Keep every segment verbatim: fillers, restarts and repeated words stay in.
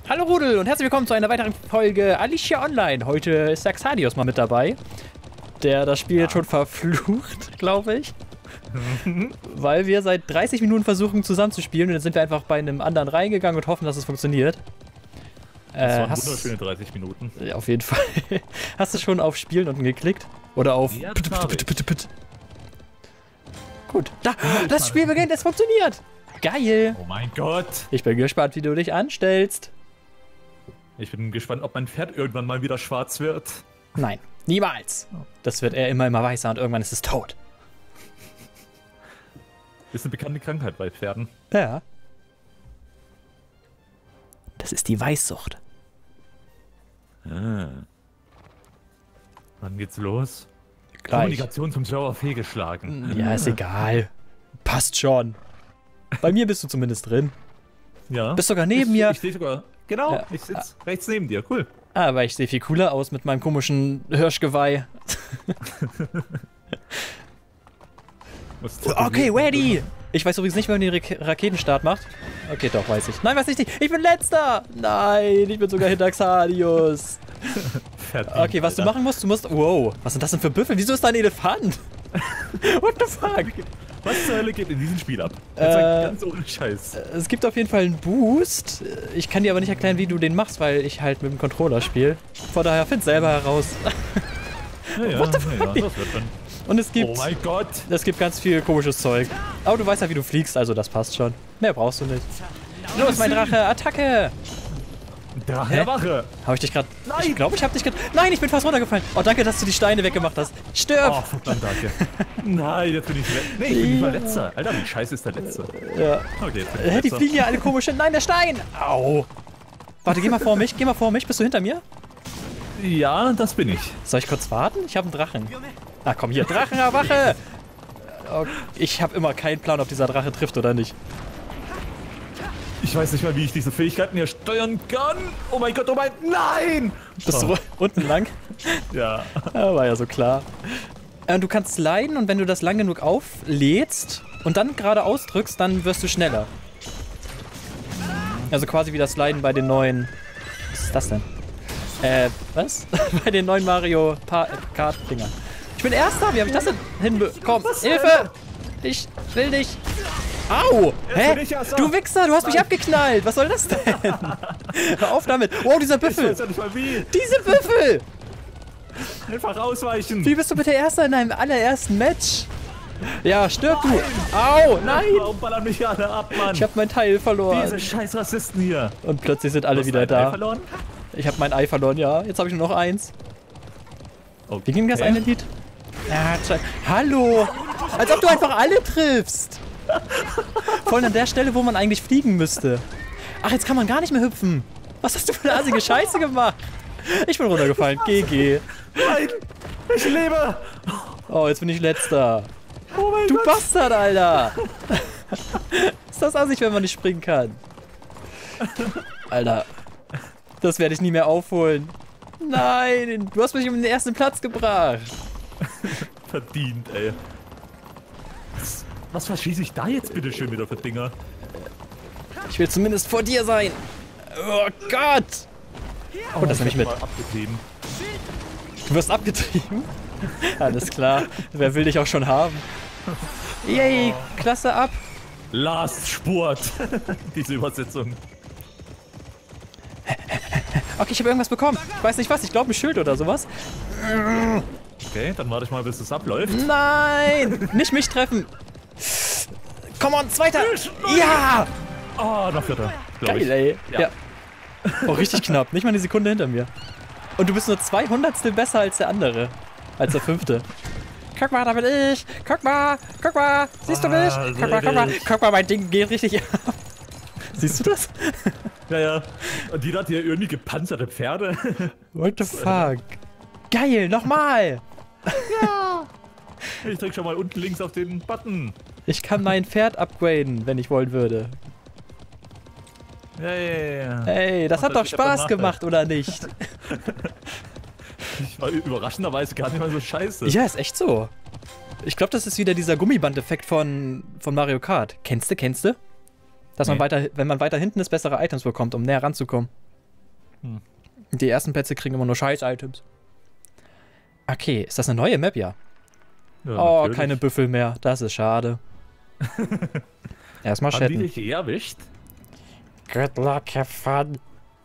Hallo Rudel und herzlich willkommen zu einer weiteren Folge Alicia Online. Heute ist Saxadios mal mit dabei, der das Spiel jetzt schon verflucht, glaube ich. Weil wir seit dreißig Minuten versuchen zusammenzuspielen und dann sind wir einfach bei einem anderen reingegangen und hoffen, dass es funktioniert. Das äh, waren hast, wunderschöne dreißig Minuten. Ja, auf jeden Fall. Hast du schon auf Spielen unten geklickt? Oder auf... Ja, Put, das put, habe put, put, put. Gut, da, das Spiel beginnt, es funktioniert. Geil. Oh mein Gott. Ich bin gespannt, wie du dich anstellst. Ich bin gespannt, ob mein Pferd irgendwann mal wieder schwarz wird. Nein, niemals. Das wird er immer, immer weißer und irgendwann ist es tot. Ist eine bekannte Krankheit bei Pferden. Ja. Das ist die Weißsucht. Ah. Wann geht's los? Gleich. Kommunikation zum Server fehlgeschlagen. Ja, ist egal. Passt schon. Bei mir bist du zumindest drin. Ja. Bist sogar neben ich, mir. Ich stehe sogar. Genau, Ja. ich sitze rechts neben dir. Cool. Aber ich sehe viel cooler aus mit meinem komischen Hirschgeweih. Was Okay, ready! Ich weiß übrigens nicht, wie man den Ra Raketenstart macht. Okay, doch, weiß ich. Nein, weiß ich nicht. Ich bin letzter! Nein, ich bin sogar hinter Xadius. Verdient, Okay, was Alter. du machen musst, du musst... Wow, was sind das denn für Büffel? Wieso ist da ein Elefant? What the fuck? Was zur Hölle geht in diesem Spiel ab? Äh, Jetzt sag ganz ohne Scheiß. Es gibt auf jeden Fall einen Boost. Ich kann dir aber nicht erklären, wie du den machst, weil ich halt mit dem Controller spiele. Von daher find selber heraus. Ja, ja, what the ja, ja, das wird dann. Und es gibt... Oh mein Gott. Es gibt ganz viel komisches Zeug. Aber du weißt ja, wie du fliegst, also das passt schon. Mehr brauchst du nicht. Los, mein Drache, Attacke! Drache Hä? der Wache. Habe ich dich gerade... Nein! Ich glaube, ich habe dich gerade... Nein, ich bin fast runtergefallen. Oh, danke, dass du die Steine weggemacht hast. Stirb! Oh, verdammt, danke. Nein, jetzt bin ich le Nee, ich bin nicht mal letzter. Alter, wie scheiße ist der Letzte? Ja. Okay, jetzt bin ich Hä, die letzter. fliegen ja alle komisch hin. Nein, der Stein! Au! Warte, geh mal vor mich, geh mal vor mich. Bist du hinter mir? Ja, das bin ich. Soll ich kurz warten? Ich habe einen Drachen. Ah, komm hier. Drachenerwache! Oh, ich habe immer keinen Plan, ob dieser Drache trifft oder nicht. Ich weiß nicht mal, wie ich diese Fähigkeiten hier steuern kann. Oh mein Gott, oh mein... Nein! Bist du Oh, unten lang? ja. Ja, war ja so klar. Äh, du kannst sliden und wenn du das lang genug auflädst und dann geradeaus drückst, dann wirst du schneller. Also quasi wie das Sliden bei den neuen... Was ist das denn? Äh, was? Bei den neuen Mario Pa- Kart-Dingern. Ich bin Erster, wie habe ich das denn hinbekommen? Hilfe! Ich will dich... Au! Hä? bin ich Erster. Du Wichser, du hast mich abgeknallt! Was soll das denn? Hör auf damit! Wow, dieser Ich Büffel! weiß ja nicht mal wie. Diese Büffel! Einfach ausweichen. Wie bist du bitte Erster in deinem allerersten Match? Ja, stirb du! Au! Nein! Warum ballern mich alle ab, Mann? Ich hab mein Teil verloren. Diese scheiß Rassisten hier. Und plötzlich sind alle Hast du wieder ein Ei da. verloren? Ich hab mein Ei verloren, ja. Jetzt habe ich nur noch eins. Okay. Wie ging das eine Lied? Ja, tschei- Hallo! Als ob du einfach alle triffst! Voll an der Stelle, wo man eigentlich fliegen müsste. Ach, jetzt kann man gar nicht mehr hüpfen. Was hast du für eine assige Scheiße gemacht? Ich bin runtergefallen. G G. Nein! Ich lebe! Oh, jetzt bin ich letzter. Oh mein Du Gott! Bastard, Alter! Ist das assig, wenn man nicht springen kann? Alter. Das werde ich nie mehr aufholen. Nein, du hast mich um den ersten Platz gebracht. Verdient, ey. Was, was verschieße ich da jetzt bitte schön wieder für Dinger? Ich will zumindest vor dir sein. Oh Gott! Oh, das nehme ich mit. Mal abgetrieben. Du wirst abgetrieben? Alles klar. Wer will dich auch schon haben? Yay, Klasse ab. Last Spurt. Diese Übersetzung. Okay, ich habe irgendwas bekommen. Ich weiß nicht was, ich glaube ein Schild oder sowas. Okay, dann warte ich mal, bis es abläuft. Nein! Nicht mich treffen! Come on, zweiter! Ja! Ah, noch vierter. glaub Geil, ey. Ja. Ja. Oh, richtig knapp. Nicht mal eine Sekunde hinter mir. Und du bist nur zwei Hundertstel besser als der andere. Als der fünfte. Guck mal, da bin ich! Guck mal! Guck mal! Siehst du mich? Ah, Guck mal, guck mal! seh dich. Guck mal, mein Ding geht richtig ab. Siehst du das? ich. Ja, ja. Und die hat hier irgendwie gepanzerte Pferde. What the fuck? Geil, nochmal! Ich drück schon mal unten links auf den Button. Ich kann mein Pferd upgraden, wenn ich wollen würde. Ja, ja, ja. Hey, das Und hat doch das geht aber Spaß nachher. gemacht, oder nicht? Ich war überraschenderweise gar nicht mal so scheiße. Ja, ist echt so. Ich glaube, das ist wieder dieser Gummiband-Effekt von, von Mario Kart. Kennst du, kennst du? Dass man Nee. weiter, wenn man weiter hinten ist, bessere Items bekommt, um näher ranzukommen. Hm. Die ersten Plätze kriegen immer nur Scheiß-Items. Okay, ist das eine neue Map? Ja. Ja, Oh, natürlich. keine Büffel mehr. Das ist schade. Erstmal Haben die chatten. dich eh erwischt? Good luck, have fun.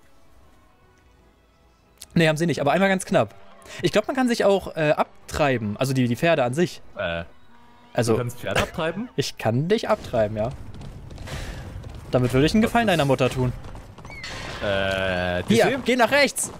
Nee, haben sie nicht, aber einmal ganz knapp. Ich glaube, man kann sich auch äh, abtreiben. Also die, die Pferde an sich. Äh, Also, du kannst Pferd abtreiben? ich kann dich abtreiben, ja. Damit würde ich einen Gefallen deiner Mutter tun. Äh, Hier, Disney? geh nach rechts.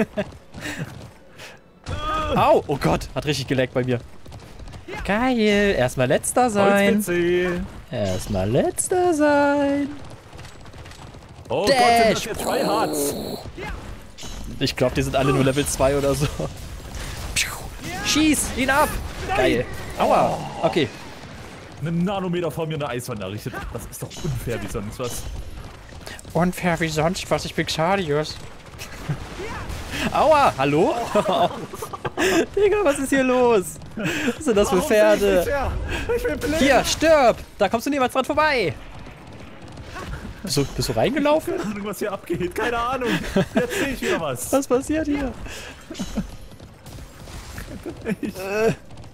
Au, oh Gott, hat richtig geleckt bei mir. Geil, erstmal letzter sein. Holzpizzi. Erstmal letzter sein. Oh Dash. Gott, sind das jetzt zwei Hearts? Ich glaube, die sind alle nur Level zwei oder so. Schieß ihn ab. Geil. Aua. Okay. Einen Nanometer vor mir eine Eiswand errichtet. Das ist doch unfair wie sonst was. Unfair wie sonst was, ich bin Xadius. Aua, hallo? Digga, was ist hier los? Was sind das für Pferde? Ich bin blind. Hier, stirb! Da kommst du niemals dran vorbei. Bist du, bist du reingelaufen? Keine Ahnung, was hier abgeht. Keine Ahnung. Jetzt sehe ich wieder was. Was passiert hier? Ich- Äh,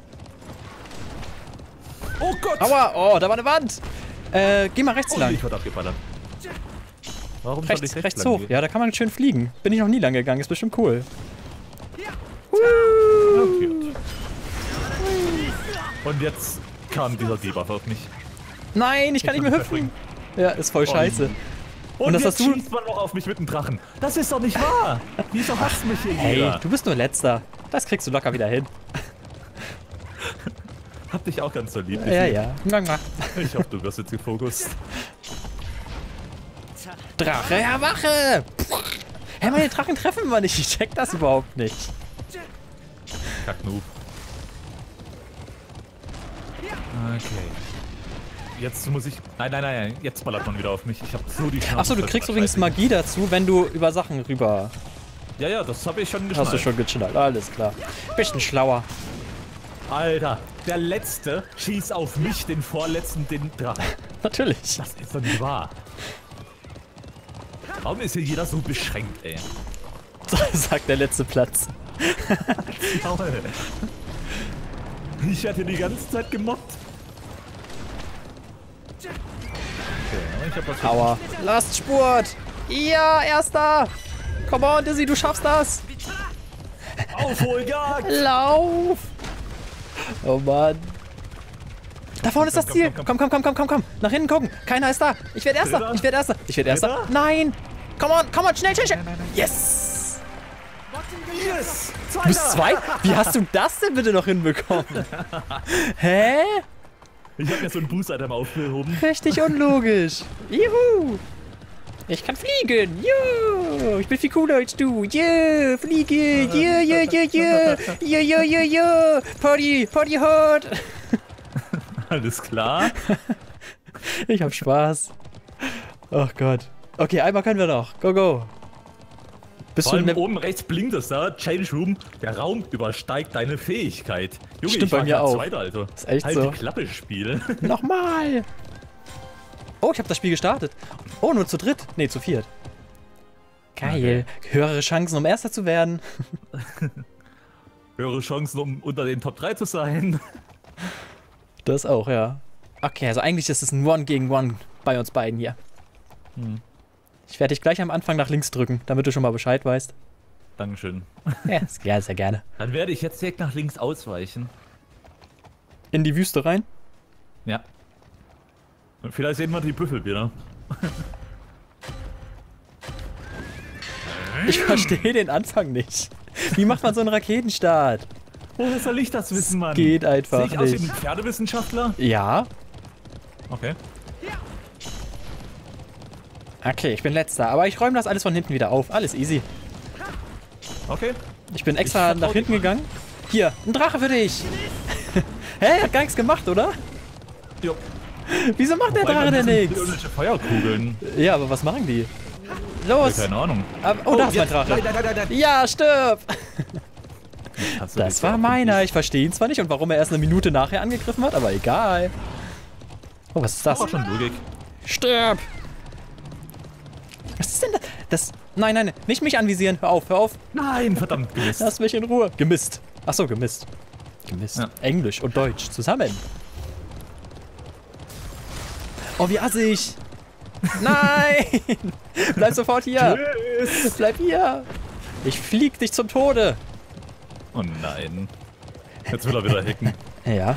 Oh Gott. aua, oh, da war eine Wand. Äh, geh mal rechts Oh, lang. ich wurde abgeballert. Warum soll Rechts, ich rechts lang hoch. gehen? Ja, da kann man schön fliegen. Bin ich noch nie lang gegangen, ist bestimmt cool. Okay. Und jetzt kam dieser Debuff auf mich. Nein, ich kann nicht mehr hüpfen. Ja, ist voll scheiße. Und, Und das jetzt hast du- schießt man noch auf mich mit dem Drachen. Das ist doch nicht wahr. Wieso hasst mich hier Hey, jeder? du bist nur letzter. Das kriegst du locker wieder hin. Hab dich auch ganz so lieb. Ja, ja. Ich hoffe, du wirst jetzt gefokust. Drache, erwache! Hä, meine Drachen treffen wir nicht. Ich check das überhaupt nicht. Kacknoob. Okay. Jetzt muss ich... Nein, nein, nein, nein. Jetzt ballert man wieder auf mich. Ich hab so die Chance. Achso, du kriegst übrigens Magie dazu, wenn du über Sachen rüber... Ja, ja, das habe ich schon geschnallt. Hast du schon geschnallt. Alles klar. Bisschen schlauer. Alter, der Letzte schießt auf mich, den Vorletzten, den Drachen. Natürlich. Das ist doch nicht wahr. Warum ist hier jeder so beschränkt, ey? Sagt der letzte Platz. Jawohl. Ich hatte die ganze Zeit gemobbt. Okay, ich hab was Aua. Last Spurt. Ja, erster. Come on, Dizzy, du schaffst das. Aufholjagd! Lauf. Oh Mann. Da vorne ist das komm, Ziel. komm, Komm, komm, komm, komm, komm, komm. Nach hinten gucken. Keiner ist da. Ich werde erster. Dritter. Ich werde erster. Ich werde erster. Dritter. Nein. Come on, come on, schnell, schnell, schnell. Yes. Yes! Du bist zwei? Wie hast du das denn bitte noch hinbekommen? Hä? Ich hab mir so ein Boost-Item aufgehoben. Richtig unlogisch. Juhu. Ich kann fliegen. Juhu. Ich bin viel cooler als du. Yeah, fliege. Yeah, yeah, yeah, yeah. Yeah, yeah, yeah, yeah. Party, Party hard. Alles klar. Ich hab Spaß. Oh Gott. Okay, einmal können wir noch. Go, go. Bist Vor du allem in der... oben rechts blinkt es da. Change Room. Der Raum übersteigt deine Fähigkeit. Junge, Stimmt ich war bei mir grad auch. Zweiter, Alter. Ist echt halt so. die Klappe, Spiel. Nochmal. Oh, ich habe das Spiel gestartet. Oh, nur zu dritt. Nee, zu viert. Geil. Höhere Chancen, um Erster zu werden. Höhere Chancen, um unter den Top drei zu sein. Das auch, ja. Okay, also eigentlich ist es ein One gegen One bei uns beiden hier. Hm. Ich werde dich gleich am Anfang nach links drücken, damit du schon mal Bescheid weißt. Dankeschön. Ja, ja, sehr gerne. Dann werde ich jetzt direkt nach links ausweichen. In die Wüste rein? Ja. Und vielleicht sehen wir die Büffel wieder. Ich verstehe den Anfang nicht. Wie macht man so einen Raketenstart? Woher soll ich das wissen, Mann? Geht einfach Sehe ich aus wie nicht. ein Pferdewissenschaftler? Ja. Okay. Okay, ich bin letzter, aber ich räume das alles von hinten wieder auf. Alles easy. Okay. Ich bin extra Ich nach vertrau hinten dir. gegangen. Hier, ein Drache für dich. Hä? Hat gar nichts gemacht, oder? Jo. Wieso macht der Wobei, Drache dann denn sind nichts? Irgendwelche Feuerkugeln. Ja, aber was machen die? Los! Keine Ahnung. Aber, oh, da ist mein jetzt- Drache. Nein, nein, nein, nein, nein. Ja, stirb! Hast du Das dich war ja meiner. Ich verstehe ihn zwar nicht und warum er erst eine Minute nachher angegriffen hat, aber egal. Oh, was ist das? Das war schon Logik. Stirb! Was ist denn das? Das... Nein, nein, nicht mich anvisieren. Hör auf, hör auf. Nein, verdammt, gemisst. Lass mich in Ruhe. Gemisst. Achso, gemisst. Gemisst. Ja. Englisch und Deutsch zusammen. Oh, wie assig. Nein! Bleib sofort hier. Tschüss. Bleib hier. Ich flieg dich zum Tode. Oh nein. Jetzt will er wieder hacken. Ja.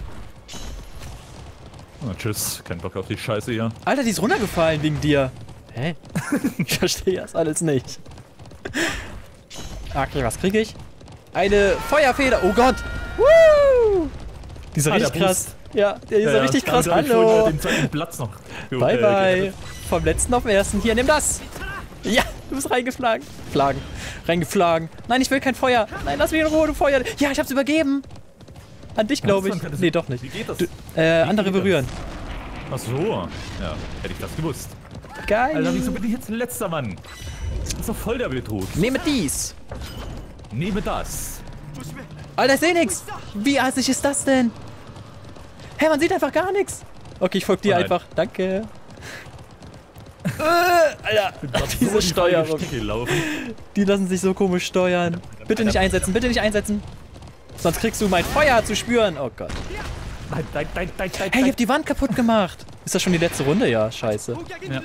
Oh, tschüss, kein Bock auf die Scheiße hier. Alter, die ist runtergefallen wegen dir. Hä? Ich verstehe das alles nicht. Okay, was kriege ich? Eine Feuerfeder. Oh Gott. Woo! Die ist Ah, richtig der krass. Boost. Ja, die ist Ja, richtig ja, krass. damit hab ich Hallo. vorhin Den zweiten Platz noch. Bye, äh, bye. gerettet. Vom letzten auf den ersten. Hier, nimm das. Ja, du bist reingeflagen. Flagen. Reingeflagen. Nein, ich will kein Feuer. Nein, lass mich in Ruhe, du Feuer. Ja, ich hab's übergeben. An dich, glaube ich. Was, wann- Nee, doch nicht. Wie geht das? Du, äh, andere geht das? berühren. Ach so. Ja, hätte ich das gewusst. Geil. Alter, wieso bin ich jetzt letzter Mann? Das ist doch voll der Betrug. Nehme dies. Nehme das. Alter, ich seh nix. Wie assig ist das denn? Hä, man sieht einfach gar nichts. Okay, ich folge dir Oh nein. einfach. Danke. äh, Alter, diese So die Steuerung. freie Strecke laufen. Die lassen sich so komisch steuern. Bitte nicht einsetzen, bitte nicht einsetzen. Sonst kriegst du mein Feuer zu spüren. Oh Gott. Nein, nein, nein, nein, nein, Hey, ich hab die Wand kaputt gemacht. Ist das schon die letzte Runde? Ja, scheiße. Ja.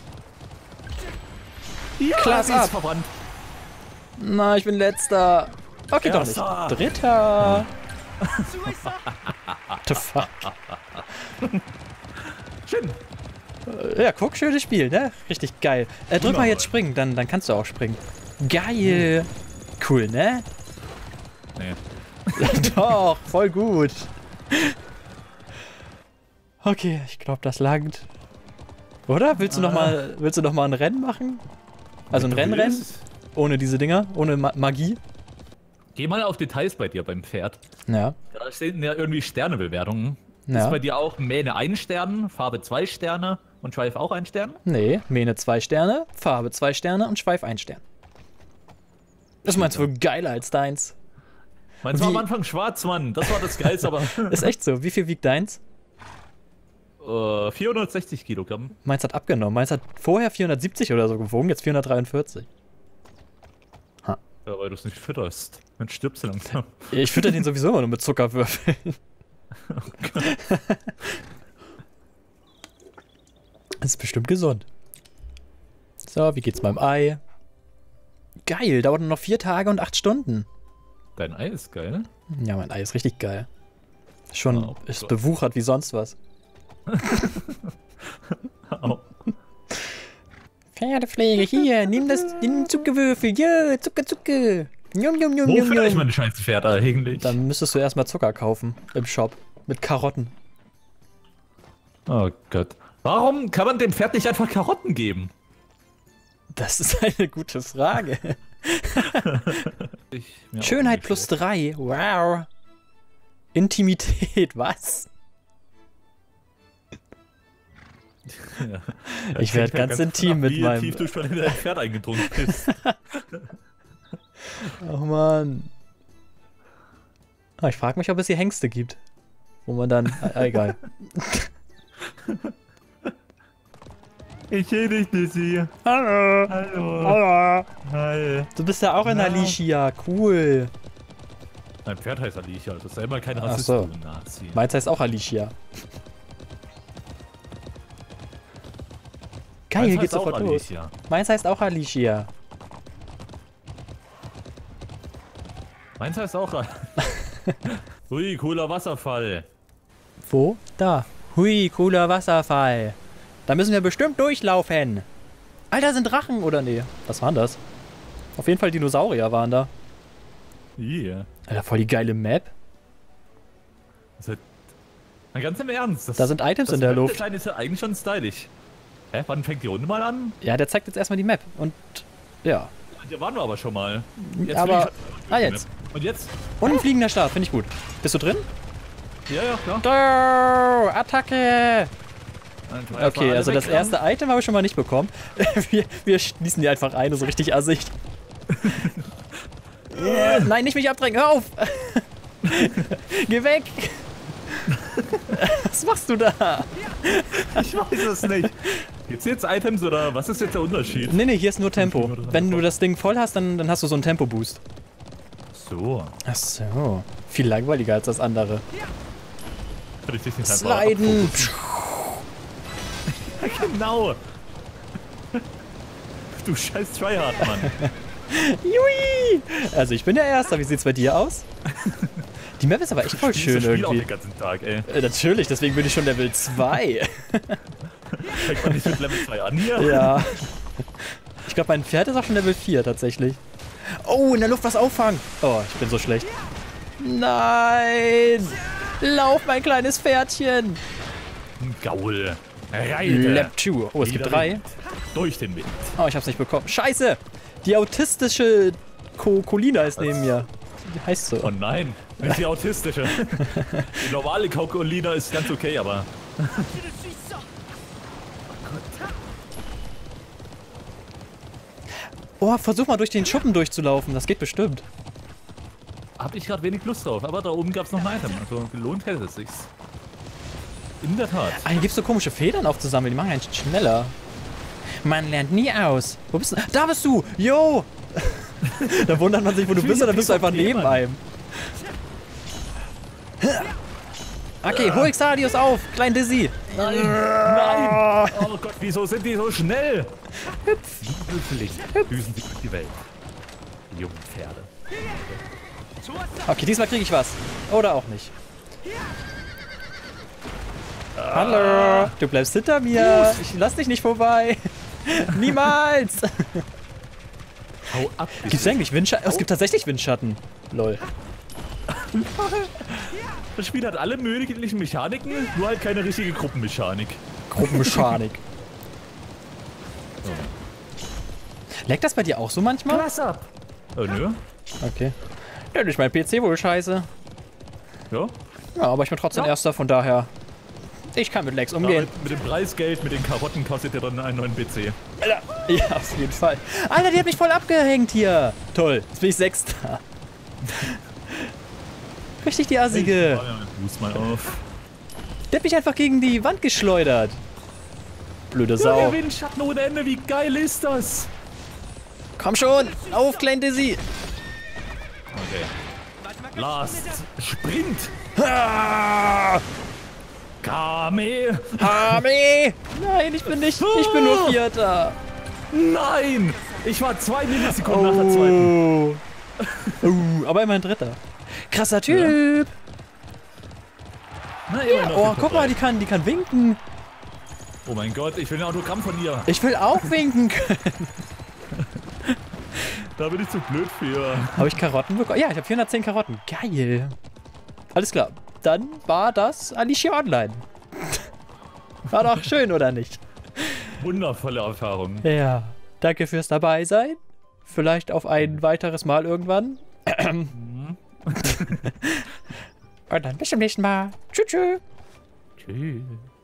Ja, Klass sie ist ab. verbrannt. Na, ich bin letzter. Okay, doch nicht. Erster. Dritter. The fuck? Schön. Äh, Ja, guck, schönes Spiel, ne? Richtig geil. Äh, drück mal Wunderbar. jetzt springen, dann, dann kannst du auch springen. Geil. Cool, ne? Nee. Doch, voll gut. Okay, ich glaube, das langt. Oder? Willst du noch mal, willst du noch mal ein Rennen machen? Also ein Rennrennen? Ohne diese Dinger? Ohne Ma Magie? Geh mal auf Details bei dir beim Pferd. Ja. Da stehen ja irgendwie Sternebewertungen. Ja. Ist bei dir auch Mähne ein Stern, Farbe zwei Sterne und Schweif auch ein Stern? Nee, Mähne zwei Sterne, Farbe zwei Sterne und Schweif ein Stern. Das meinst du wohl geiler als deins? Meins war Wie- am Anfang schwarz, Mann. Das war das Geilste, aber Ist echt so. Wie viel wiegt deins? äh, vierhundertsechzig Kilogramm. Meins hat abgenommen. Meins hat vorher vierhundertsiebzig oder so gewogen, jetzt vierhundertdreiundvierzig. Ja, weil du es nicht fütterst. Dann stirbst du langsam. Ich fütter den sowieso immer nur mit Zuckerwürfeln. Das ist bestimmt gesund. So, wie geht's meinem Ei? Geil, dauert nur noch vier Tage und acht Stunden. Dein Ei ist geil. Ja, mein Ei ist richtig geil. Schon Oh, ist Gott. bewuchert wie sonst was. Au. Pferdepflege, hier, nimm das, nimm Zuckerwürfel, ja, Zucker, Zucker. Njum, njum, njum, Wo njum, finde ich njum. meine scheiß Pferde eigentlich? Dann müsstest du erstmal Zucker kaufen im Shop. Mit Karotten. Oh Gott. Warum kann man dem Pferd nicht einfach Karotten geben? Das ist eine gute Frage. Ich, mir auch Schönheit nicht plus so. drei. Wow. Intimität, was? Ja. Ich werd Klingt ganz intim danach, mit wie meinem- tief du schon in dein Pferd eingedrungen bist. Oh Mann. Ah, ich frage mich, ob es hier Hengste gibt. Wo man dann... Ah, egal. Ich sehe dich, Dizzy. Hallo. Hallo. Hallo. Hi. Du bist ja auch in Na? Alicia. Cool. Dein Pferd heißt Alicia, also sei mal kein Ach Rassist, so. du Nazi. Meins heißt auch Alicia. Geil, Meins hier geht's heißt auch sofort los. Alicia. Meins heißt auch Alicia. Meins heißt auch Al- Ui, cooler Wasserfall. Wo? Da. Hui, cooler Wasserfall. Da müssen wir bestimmt durchlaufen. Alter, sind Drachen oder nee? Was waren das? Auf jeden Fall Dinosaurier waren da. Yeah. Alter, voll die geile Map. Das ist Na, ganz im Ernst. Das, Da sind Items das in der Map Luft. Design ist ja eigentlich schon stylisch. Hä, wann fängt die Runde mal an? Ja, der zeigt jetzt erstmal die Map. Und ja. Hier waren wir aber schon mal. Aber- fliegen wir- ah, jetzt. Und jetzt? Und ein fliegender Start, finde ich gut. Bist du drin? Ja, ja, klar. Go! Attacke! Dann tun wir erst mal Okay, alle also das wegrammen. erste Item habe ich schon mal nicht bekommen. wir, wir schließen die einfach ein, so richtig assig. Yeah. Nein, nicht mich abdrängen, hör auf! Geh weg! Was machst du da? Ich weiß es nicht. Gibt's jetzt Items oder was ist jetzt der Unterschied? Nee, nee, hier ist nur Tempo. Wenn du das Ding voll hast, dann, dann hast du so einen Tempo-Boost. So. Ach so. Viel langweiliger als das andere. Kann ich dich nicht einfach Sliden! abfokussen? Genau! Du scheiß Tryhard, Mann. Jui! Also ich bin der Erste. Wie sieht's bei dir aus? Die Map ist aber echt voll Ich schön spiele auch irgendwie. den ganzen Tag, ey. Äh, natürlich, deswegen bin ich schon Level zwei. Fängt man nicht mit Level zwei an hier? Ja. Ich glaube, mein Pferd ist auch schon Level vier tatsächlich. Oh, in der Luft was auffangen. Oh, ich bin so schlecht. Nein! Lauf, mein kleines Pferdchen! Gaul. Reite. Lap zwei. Oh, es gibt Jeder drei. Wind. Durch den Wind. Oh, ich hab's nicht bekommen. Scheiße! Die autistische Ko Colina ist neben mir. Die heißt so. Oh nein, das ist die autistische. Die normale Kaukolina ist ganz okay, aber... Oh, versuch mal durch den Schuppen durchzulaufen. Das geht bestimmt. Hab ich gerade wenig Lust drauf, aber da oben gab's noch ein Item, also gelohnt hätte es sich. In der Tat. Ah, hier gibt's so komische Federn aufzusammeln. Die machen einen schneller. Man lernt nie aus. Wo bist du? Da bist du! Yo! Da wundert man sich, wo du bist, und dann bist du einfach neben einem. Okay, hol Xadius auf, klein Dizzy. Nein! Nein! Oh Gott, wieso sind die so schnell? Hüpf! Hüpfling, düsen sie durch die Welt. Die jungen Pferde. Okay, diesmal kriege ich was. Oder auch nicht. Hallo! Du bleibst hinter mir. Ich lass dich nicht vorbei. Niemals! Hau ab! Gibt es eigentlich Windschatten? Oh, es gibt tatsächlich Windschatten. Lol. Das Spiel hat alle möglichen Mechaniken, nur halt keine richtige Gruppenmechanik. Gruppenmechanik. So. Leckt das bei dir auch so manchmal? Pass ab! Oh, nö. Okay. Ja, nicht mein P C wohl scheiße. Ja? Ja, aber ich bin trotzdem Ja. Erster, von daher. Ich kann mit Lags umgehen. Damit, mit dem Preisgeld, mit den Karotten kostet ihr dann einen neuen P C. Alter. Ja, auf jeden Fall. Alter, die hat mich voll abgehängt hier. Toll, jetzt bin ich Sechster. Richtig die Assige. Fuß mal auf. Der hat mich einfach gegen die Wand geschleudert. Blöde Ja, Sau. der Windschatten ohne Ende, wie geil ist das? Komm schon, auf, klein Dizzy. Okay. Last Sprint. Ah, Kame. Hami. Nein, ich bin nicht, ich bin nur Vierter. Nein! Ich war zwei Millisekunden nach der zweiten. Oh. Uh, aber immerhin Dritter. Krasser Typ. Na, immer noch Oh, Top guck mal, drei. die kann, die kann winken. Oh mein Gott, ich will ein Autogramm von ihr. Ich will auch winken können. Da bin ich zu blöd für. Habe ich Karotten bekommen? Ja, ich habe vierhundertzehn Karotten. Geil. Alles klar. Dann war das Alicia Online. War doch schön, oder nicht? Wundervolle Erfahrung. Ja. Danke fürs Dabeisein. Vielleicht auf ein weiteres Mal irgendwann. Und dann bis zum nächsten Mal. Tschüss, tschüss. Tschüss.